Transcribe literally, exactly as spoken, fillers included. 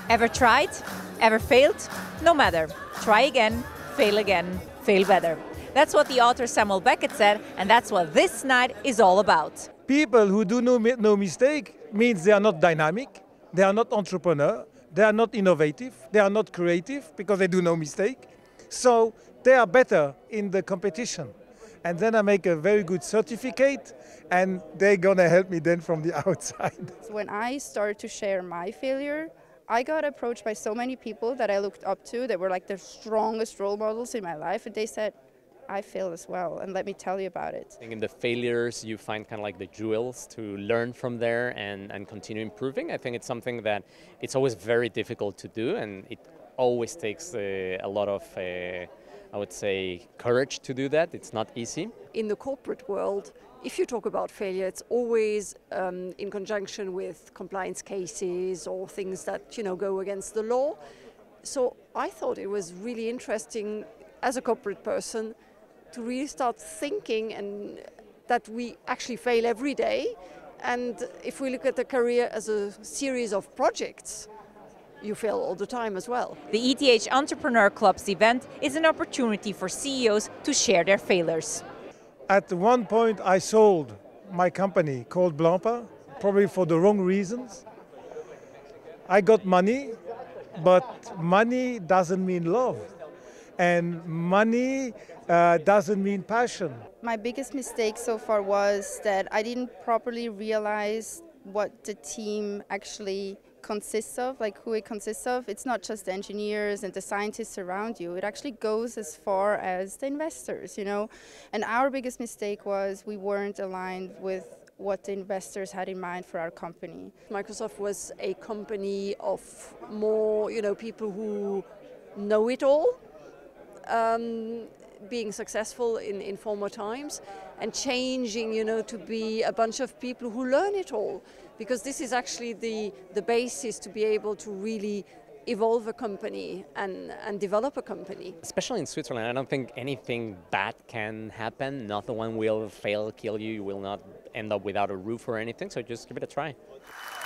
Ever tried? Ever failed? No matter. Try again, fail again, fail better. That's what the author Samuel Beckett said, and that's what this night is all about. People who do no, no mistake means they are not dynamic, they are not entrepreneur, they are not innovative, they are not creative because they do no mistake. So they are better in the competition. And then I make a very good certificate and they're gonna help me then from the outside. When I started to share my failure, I got approached by so many people that I looked up to that were like the strongest role models in my life, and they said, I failed as well, and let me tell you about it. I think in the failures you find kind of like the jewels to learn from there and, and continue improving. I think it's something that it's always very difficult to do, and it always takes uh, a lot of, uh, I would say, courage to do that. It's not easy. In the corporate world, if you talk about failure, it's always um, in conjunction with compliance cases or things that, you know, go against the law. So I thought it was really interesting as a corporate person to really start thinking and that we actually fail every day. And if we look at the career as a series of projects, you fail all the time as well. The E T H Entrepreneur Club's event is an opportunity for C E Os to share their failures. At one point I sold my company called Blampa, probably for the wrong reasons. I got money, but money doesn't mean love. And money uh, doesn't mean passion. My biggest mistake so far was that I didn't properly realize what the team actually consists of, like who it consists of. It's not just the engineers and the scientists around you. It actually goes as far as the investors, you know. And our biggest mistake was we weren't aligned with what the investors had in mind for our company. Microsoft was a company of more, you know, people who know it all, um, being successful in, in former times, and changing, you know, to be a bunch of people who learn it all. Because this is actually the, the basis to be able to really evolve a company and, and develop a company. Especially in Switzerland, I don't think anything bad can happen. Nothing will fail, kill you. You will not end up without a roof or anything, so just give it a try.